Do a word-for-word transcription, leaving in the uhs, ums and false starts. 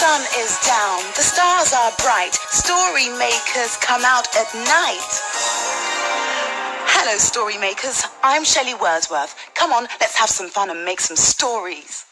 sun is down, the stars are bright, story makers come out at night. Hello, story makers. I'm Shelley Wordsworth. Come on, let's have some fun and make some stories.